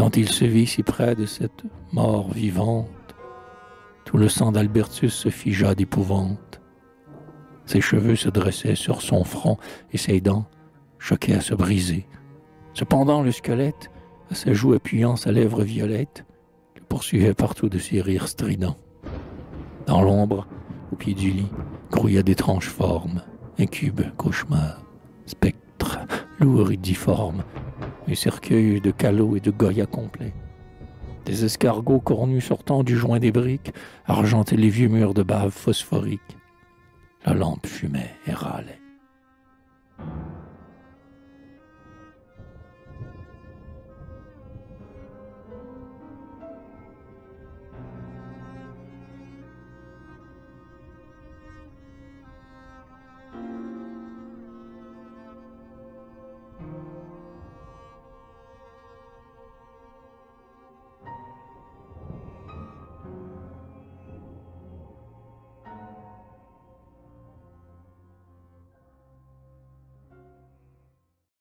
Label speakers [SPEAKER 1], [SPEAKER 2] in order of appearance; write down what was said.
[SPEAKER 1] Quand il se vit si près de cette mort vivante, tout le sang d'Albertus se figea d'épouvante. Ses cheveux se dressaient sur son front et ses dents choquaient à se briser. Cependant, le squelette, à sa joue appuyant sa lèvre violette, le poursuivait partout de ses rires stridents. Dans l'ombre, au pied du lit, grouillaient d'étranges formes, incubes, cauchemars, spectres, lourds et difformes, un cercueil de calots et de goya complets. Des escargots cornus sortant du joint des briques argentaient les vieux murs de bave phosphorique. La lampe fumait et râlait.